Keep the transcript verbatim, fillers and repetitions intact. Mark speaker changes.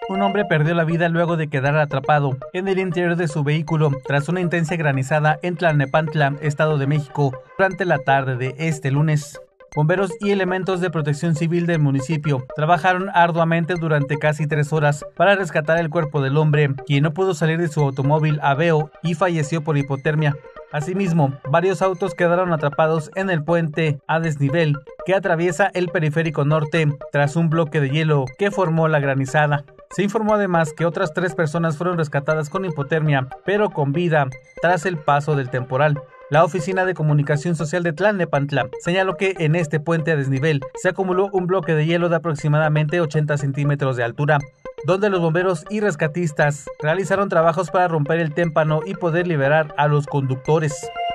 Speaker 1: Un hombre perdió la vida luego de quedar atrapado en el interior de su vehículo tras una intensa granizada en Tlalnepantla, Estado de México, durante la tarde de este lunes. Bomberos y elementos de protección civil del municipio trabajaron arduamente durante casi tres horas para rescatar el cuerpo del hombre, quien no pudo salir de su automóvil Aveo y falleció por hipotermia. Asimismo, varios autos quedaron atrapados en el puente a desnivel que atraviesa el periférico norte tras un bloque de hielo que formó la granizada. Se informó además que otras tres personas fueron rescatadas con hipotermia, pero con vida, tras el paso del temporal. La Oficina de Comunicación Social de Tlalnepantla señaló que en este puente a desnivel se acumuló un bloque de hielo de aproximadamente ochenta centímetros de altura, donde los bomberos y rescatistas realizaron trabajos para romper el témpano y poder liberar a los conductores.